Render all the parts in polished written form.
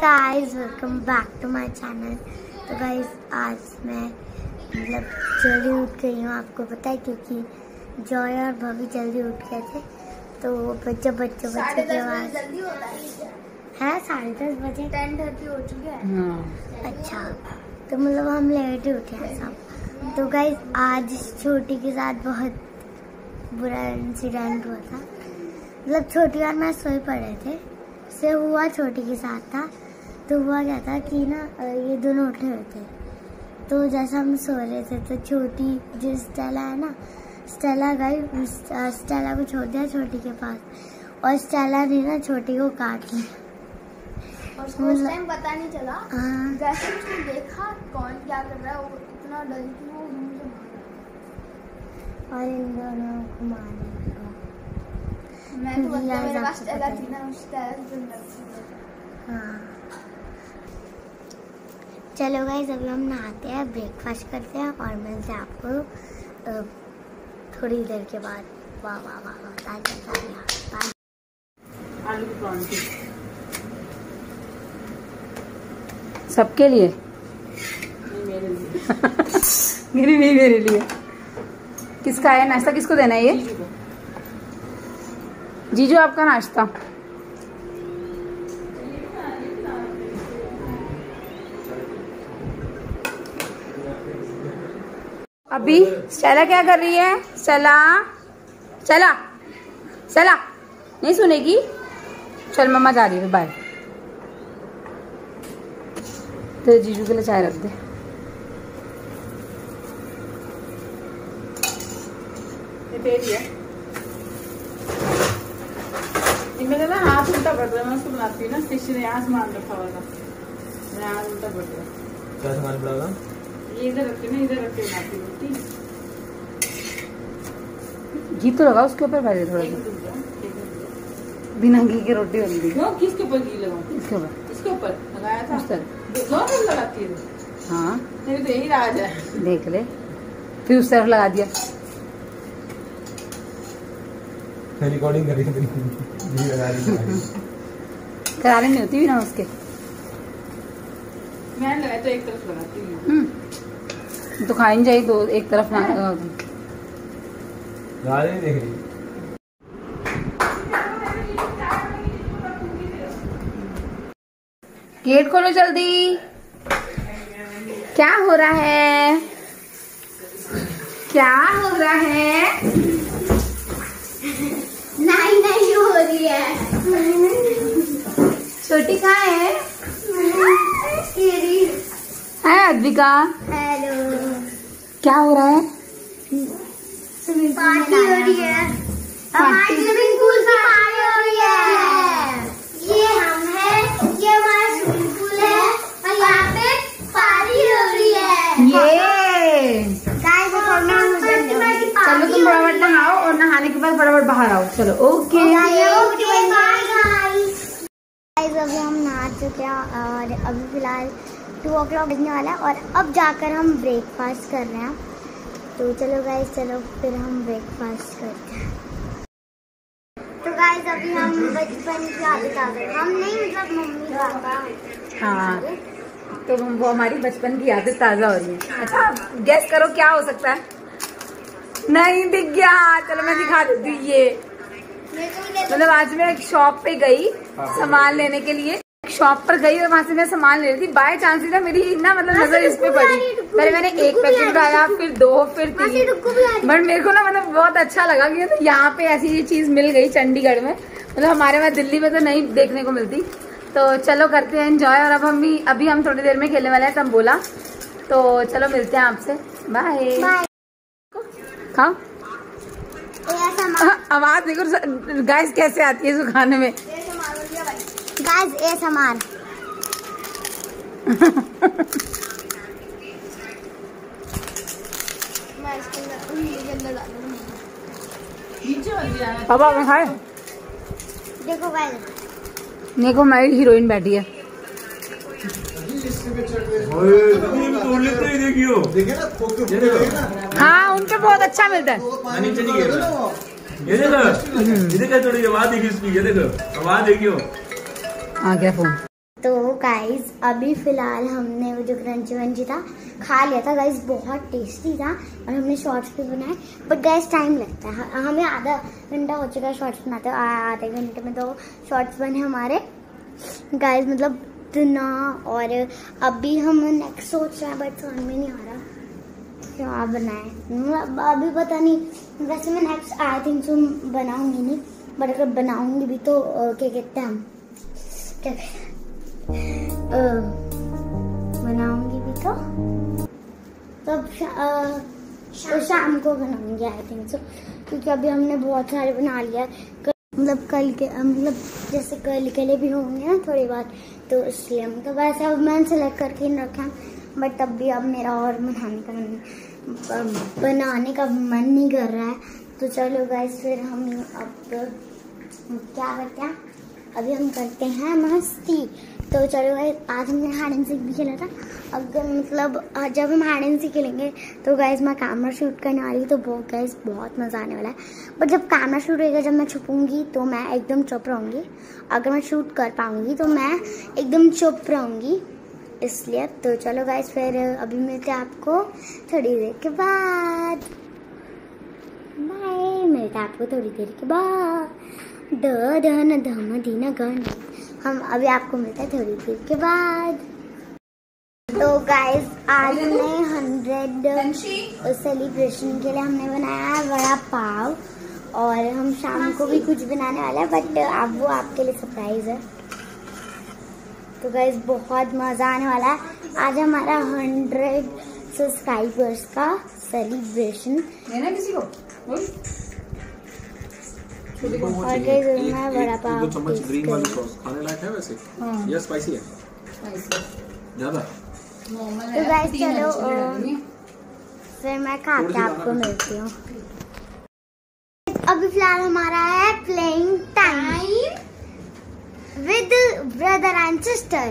Guys, welcome back to my channel. तो guys आज मैं जल्दी उठ गई हूँ, आपको पता है, क्योंकि जॉय और भाभी जल्दी उठ गए थे। तो बच्चे की आवाज़ है 10:30 बजे, 10:30 हो चुके हैं। अच्छा, तो मतलब हम लेट ही उठे हैं सब। तो गाइस आज छोटी के साथ बहुत बुरा इंसिडेंट हुआ था। मतलब छोटी और मैं सोए पड़े थे, से हुआ छोटी के साथ था। तो हुआ क्या था कि ना ये दोनों उठे हुए थे। तो जैसा हम सो रहे थे तो छोटी जो स्टेला है ना, स्टेला गई, स्टेला को छोड़ दिया छोटी के पास, और स्टेला ने ना छोटी को काट लिया। और उसको उस टाइम पता नहीं चला। जैसे उसने देखा कौन क्या कर रहा है, वो इतना डरी कि वो मुझे मारा। और इन दोनों को मारने लगा। मैं तो मेरे पास स्टेला थी ना, उस स्टेला से हाँ, चलो गाइस अभी हम नहाते हैं, ब्रेकफास्ट करते हैं और मिलते हैं आपको थोड़ी देर के बाद। वाह वाह वाह वाह, ताजा आलू के परांठे सबके लिए, नहीं मेरे लिए। किसका है नाश्ता, किसको देना है ये? जीजू आपका नाश्ता। अभी स्टेला क्या कर रही है? स्टेला चला चला, नहीं सुनेगी। चल मम्मा जा रही है, बाय। तो जीजू के लिए चाय रख दे। मेरा ना हाथ उल्टा पड़ रहा है, मैं उसको बनाती हूँ ना, फिश ने यहाँ सामान रखा हुआ था, मेरा हाथ उल्टा पड़ रहा है। क्या सामान पड़ा हुआ? ये इधर रख के ना, इधर रख के बनाती हूँ रोटी। घी तो लगा उसके ऊपर पहले थोड़ा सा, बिना घी की रोटी बन गई। किसके ऊपर घी लगाऊं? इसके ऊपर, इसके ऊपर लगाया था उस तरह लगाती है। हाँ मेरी तो यही राज है, देख ले। फिर उस तरफ लगा दिया। रिकॉर्डिंग कर रही है, करारी नहीं होती ना उसके। मैं लगाया तो एक तरफ लगाती हूँ, तो खाई जाए दो, एक तरफ ना लगा। नहीं देख रही। गेट खोलो जल्दी। क्या हो रहा है? क्या हो रहा है? नहीं हो रही है। छोटी कहाँ है? है अद्विका। हेलो, क्या हो रहा है? पार्टी हो रही है, हमारे स्विमिंग पूल की पार्टी हो रही है। ये हम है, ये हमारा स्विमिंग पूल है, और यहाँ पे पार्टी हो रही है। ये चलो तुम फटाफट नहाओ और नहाने के बाद फटाफट बाहर आओ। चलो ओके। अभी हम नहा चुके हैं और अभी फिलहाल 2 o'clock बजने वाला है, और अब जाकर हम ब्रेकफास्ट कर रहे हैं। तो चलो गाइस, चलो फिर हम ब्रेकफास्ट करते हैं। तो गाइस अभी हम बचपन की आदत आ गई, हम नहीं मतलब मम्मी पापा। हाँ, तो वो हमारी बचपन की आदत ताजा हो रही है। अच्छा गैस करो क्या हो सकता है? नहीं दिख गया। चलो मैं दिखा देती हूँ। ये मतलब आज मैं एक शॉप पे गई सामान लेने के लिए, शॉप पर गई और वहां से मैं सामान ले रही थी। बाय चांस ही ना मेरी ना मतलब नजर इस पे पड़ी। पहले मैंने एक पैकेट उठाया, फिर 2, फिर 3, बट मेरे को ना मतलब बहुत अच्छा लगा कि तो यहाँ पे ऐसी ये चीज मिल गई चंडीगढ़ में। मतलब हमारे वहाँ दिल्ली में तो नहीं देखने को मिलती। तो चलो करते हैं एंजॉय। और अब अभी हम थोड़ी देर में खेलने वाले हैं तंबोला। तो चलो मिलते हैं आपसे, बाय। खाओ। आवाज देखो गाइस कैसे आती है सुखाने में। गाइस ये सामान पापा में खाए। देखो गाइस, देखो मेरी हीरोइन बैठी है। हाँ उनके बहुत अच्छा मिलता है। ये देखो थोड़ी आवाज देखी इसकी, ये देखो आवाज देखियो। आ गया फोन। तो गाइज अभी फिलहाल हमने वो जो क्रंची वंची था खा लिया था गाइज, बहुत टेस्टी था और हमने शॉर्ट्स भी बनाए। बट गाइज टाइम लगता है, हमें आधा घंटा हो चुका है शॉर्ट्स बनाते हैं, आधे घंटे में तो शॉर्ट्स बने हमारे गाइज, मतलब इतना। और अभी हम नेक्स्ट सोच रहे हैं बट समझ में नहीं आ रहा क्या बनाए, अभी पता नहीं। वैसे मैं नेक्स्ट आई थिंक सो बनाऊंगी नहीं, बट अगर बनाऊंगी भी तो क्या कहते हैं हम, क्या बनाऊंगी भी तो तब शाम को बनाऊंगी आई थिंक सो, क्योंकि अभी हमने बहुत सारे बना लिया, मतलब कल के, मतलब जैसे कल के लिए भी होंगे ना थोड़ी बात, तो इसलिए मतलब वैसे अब मैंने सेलेक्ट करके नहीं रखा, बट तब भी अब मेरा और बनाने का मन नहीं कर रहा है। तो चलो गाइस फिर हम अब क्या करते हैं, अभी हम करते हैं मस्ती। तो चलो गाइस आज हमने हाइड एंड सीक भी खेला था। अगर मतलब जब हम हाइड एंड सीक खेलेंगे तो गाइस मैं कैमरा शूट करने वाली हूँ, तो वो गाइस बहुत मज़ा आने वाला है। बट जब कैमरा शूट होएगा, जब मैं छुपूंगी तो मैं एकदम चुप रहूँगी, अगर मैं शूट कर पाऊँगी तो मैं एकदम चुप रहूँगी, इसलिए। तो चलो गाइस फिर अभी मिलते हैं आपको थोड़ी देर के बाद, बाय। मिलते हैं आपको थोड़ी देर के बाद, धन धम दीना गण, हम अभी आपको मिलते हैं थोड़ी देर के बाद। तो गाइस आज हमने 100 सेलिब्रेशन के लिए हमने बनाया है वड़ा पाव, और हम शाम को भी कुछ बनाने वाले हैं, बट अब वो आपके लिए सरप्राइज है। तो गाइस बहुत मजा आने वाला है। आज हमारा 100 सब्सक्राइबर्स का सेलिब्रेशन किसी को और गाइस मैं बड़ा पाव चम्मच ग्रीन वाली सॉस खाने लायक है वैसे, या स्पाइसी है ज्यादा। तो गाइस चलो फिर मैं खा के आपको मिलती हूँ। अभी फिलहाल हमारा है playing time with brother and sister.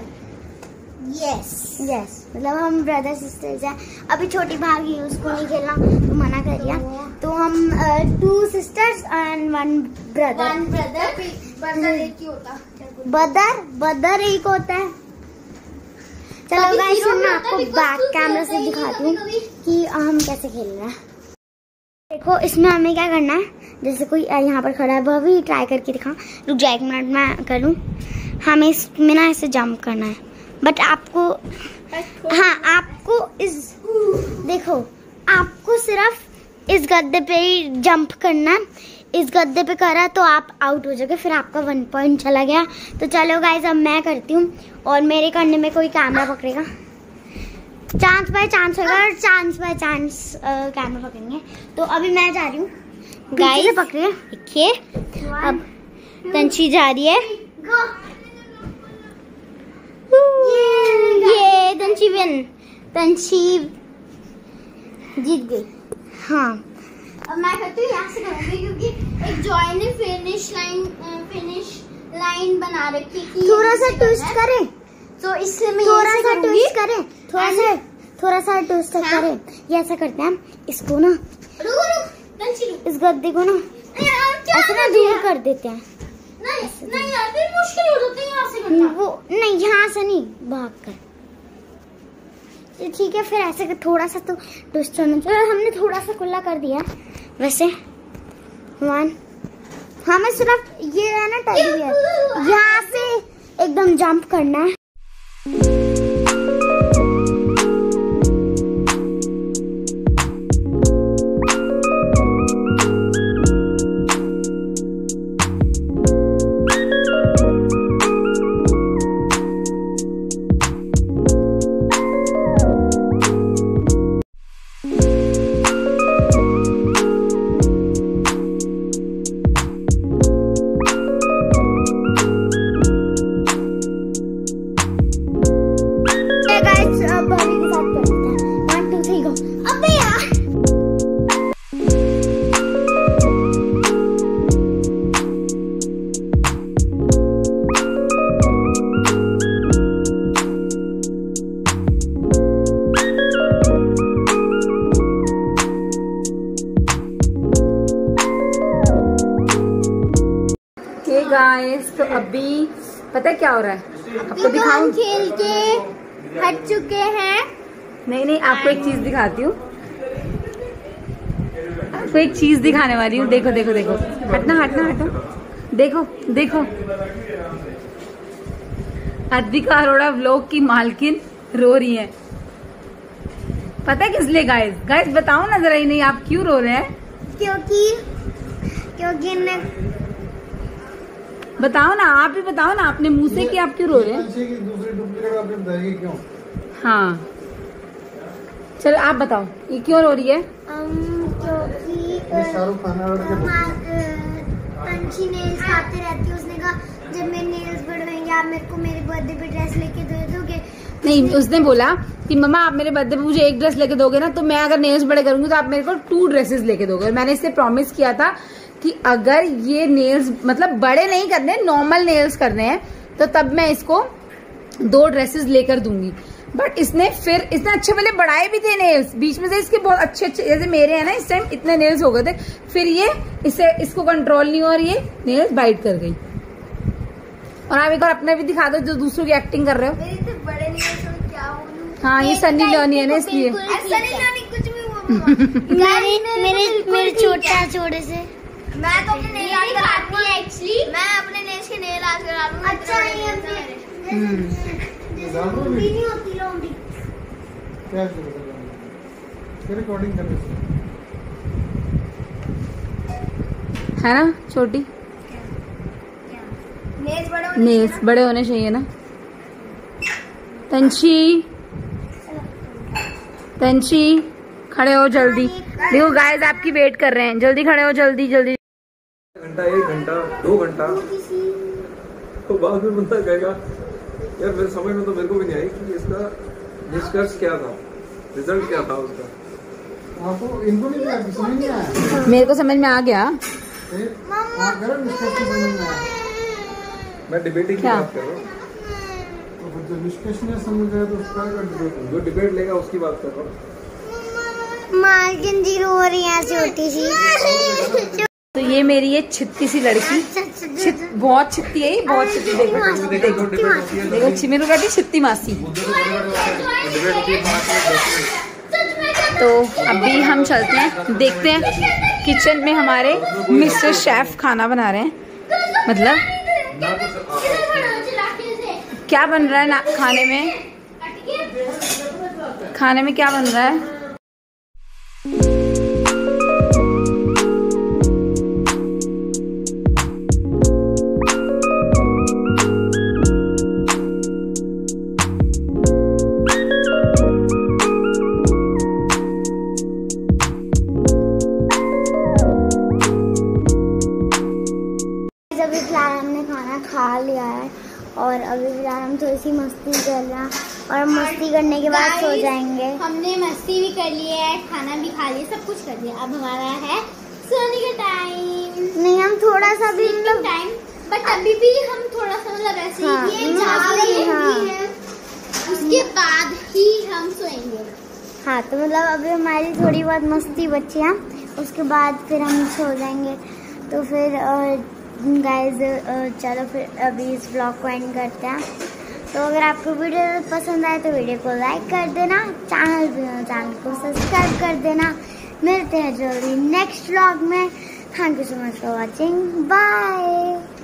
Yes मतलब हम ब्रदर सिस्टर्स हैं। अभी छोटी भागी उसको नहीं खेलना तो मना कर दिया, तो हम 2 सिस्टर्स एंड 1 ब्रदर। ब्रदर एक ही होता है, बदर एक होता है। चलो गाइस मैं आपको बैक कैमरा से दिखाती हूँ कि हम कैसे खेल रहे हैं। देखो इसमें हमें क्या करना है, जैसे कोई यहाँ पर खड़ा है, वो भी ट्राई करके दिखा, रुक जा 1 मिनट मैं करूँ। हमें इसमें ना ऐसे जंप करना है, बट आपको हाँ आपको इस देखो आपको सिर्फ इस गद्दे पे ही जंप करना है। इस गद्दे पे करा तो आप आउट हो जाओगे, फिर आपका 1 पॉइंट चला गया। तो चलो गाइस अब मैं करती हूँ, और मेरे करने में कोई कैमरा पकड़ेगा, चांस बाय चांस होगा, और चांस बाय चांस कैमरा पकड़ेंगे। तो अभी मैं जा रही हूँ गाइस, पकड़िए देखिए, अब तंशी जा रही है, ये तंशी विन, तंशी जीत गई। हाँ अब मैं करती हूँ यहाँ से करूँगी, क्योंकि एक जॉय ने फिनिश लाइन बना रखी है। थोड़ा सा ट्विस्ट करें, तो इसलिए मैं थोड़ा सा ट्विस्ट करें, थोड़ा सा ट्विस्ट करें। ये ऐसा करते हैं हम इसको ना, इस गद्दे को ना ऐसे ना दूर कर देते हैं। नहीं यार फिर मुश्किल हो जाती है यहाँ से करना। वो नहीं, यहाँ से नहीं, भाग कर। ठीक है फिर ऐसे कर, थोड़ा सा तो ट्विस्ट होना चाहिए। हमने थोड़ा सा खुला कर दिया वैसे। 1 हमें सिर्फ ये है ना टेडी बियर, यहाँ से एकदम जंप करना है। गाइस तो अभी पता है क्या हो रहा है, आपको दिखाऊं? खेल के हट चुके हैं। नहीं, आपको एक चीज दिखाती हूँ, आपको एक चीज दिखाने वाली हूँ। देखो देखो देखो, हटना, देखो देखो, अद्विका अरोड़ा व्लॉग की मालकिन रो रही है। पता है किस लिए गाइस बताओ ना जरा ही, नहीं आप क्यों रो रहे हैं? क्योंकि बताओ ना, आप ही बताओ ना अपने मुंह से कि आप क्यों रो रहे हैं? क्यों? हाँ चलो आप बताओ, ये क्यों रो रही है? क्योंकि शाहरुख खान पंछी नेल्स खाते रहती है। उसने कहा जब मेरे नेल्स बड़े होंगे आप मेरे को मेरे बर्थडे पे ड्रेस लेके दे दोगे? नहीं, उसने बोला कि मम्मा आप मेरे बर्थडे पे मुझे एक ड्रेस लेके दोगे ना, तो मैं अगर नेल्स बड़े करूंगी तो आप मेरे को 2 ड्रेसेस लेके दोगे। और मैंने इससे प्रॉमिस किया था कि अगर ये नेल्स मतलब बड़े नहीं करने, नॉर्मल नेल्स करने हैं, तो तब मैं इसको 2 ड्रेसेस लेकर दूंगी। बट इसने अच्छे वाले बढ़ाए भी थे नेल्स, बीच में से इसके बहुत अच्छे जैसे मेरे हैं ना, इस टाइम इतने नेल्स हो गए थे, फिर ये इसको कंट्रोल नहीं हुआ और ये नेल्स बाइट कर गई। और आप एक बार अपने भी दिखा दो जो दूसरों की एक्टिंग कर रहे हो। मेरे इतने बड़े नेल्स हैं, क्या बोलूं? हाँ, ये सनी लियोनी है ना, इसलिए मेरे छोटे से मैं तो अपने नेल आर्ट कराती हूँ एक्चुअली। मैं अपने नेल्स के नेल आर्ट करा लूंगी। अच्छा नहीं होती लंबी क्या रिकॉर्डिंग कर रहे है ना छोटी? नेल्स बड़े होने चाहिए ना। तंशी खड़े हो जल्दी। देखो गाइस आपकी वेट कर रहे हैं, जल्दी खड़े हो, जल्दी। घंटा, 1 घंटा, 2 घंटा, तो बाद में बंदा कहेगा यार मेरे समझ में तो मेरे को भी नहीं आई कि इसका निष्कर्ष क्या था, रिजल्ट क्या था उसका। आपको इनको नहीं समझ नहीं आया? मेरे को समझ में आ गया। मैं डिबेटिंग की बात कर रहा हूँ। तो निष्कर्ष में समझ गया तो उसका जो डिबेट लेगा उसकी बात कर रहा हूँ। मालकिन जी रो रही है छोटी सी। तो ये मेरी ये छित्ती सी लड़की, बहुत छित्ती है, बहुत छित्ती। देखो मेरे को छित्ती मासी। तो अभी हम चलते हैं, देखते हैं किचन में हमारे मिस्टर शेफ खाना बना रहे हैं। मतलब क्या बन रहा है ना खाने में क्या बन रहा है? अभी फिलहाल हमने खाना खा लिया है और अभी फिलहाल हम थोड़ी सी मस्ती कर रहे हैं और मस्ती करने के बाद सो जाएंगे। हमने मस्ती भी कर ली है, खाना भी खा लिया, सब कुछ कर लिया। अब हमारा है सोने का टाइम। नहीं हम थोड़ा सा भी टाइम, बट अभी भी हम थोड़ा सा मतलब ऐसे ही उसके बाद ही हम सोएंगे। हाँ तो मतलब अभी हमारी थोड़ी बहुत मस्ती बची है, उसके बाद फिर हम सो जाएंगे। तो फिर गाइस चलो फिर अभी इस ब्लॉग को एंड करते हैं। तो अगर आपको वीडियो पसंद आए तो वीडियो को लाइक कर देना, चैनल को सब्सक्राइब कर देना। मिलते हैं जल्दी नेक्स्ट ब्लॉग में। Thank you so much for watching, bye.